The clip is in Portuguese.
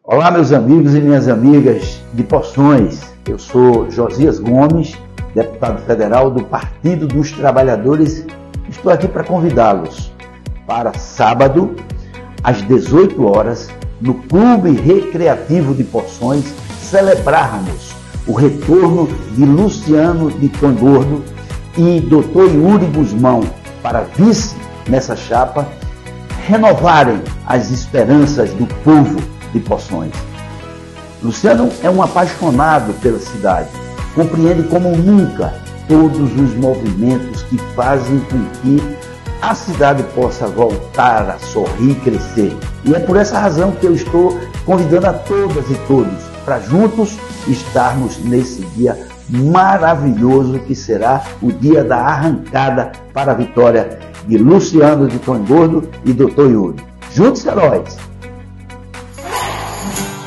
Olá, meus amigos e minhas amigas de Poções. Eu sou Josias Gomes, deputado federal do Partido dos Trabalhadores. Estou aqui para convidá-los para sábado, às 18 horas, no Clube Recreativo de Poções, celebrarmos o retorno de Luciano de Tongordo e Dr. Yuri Guzmão para vice nessa chapa, renovarem as esperanças do povo de Poções. Luciano é um apaixonado pela cidade, compreende como nunca todos os movimentos que fazem com que a cidade possa voltar a sorrir e crescer. E é por essa razão que eu estou convidando a todas e todos para juntos estarmos nesse dia maravilhoso que será o dia da arrancada para a vitória de Luciano de Tongordo e Dr. Yuri. Juntos, heróis!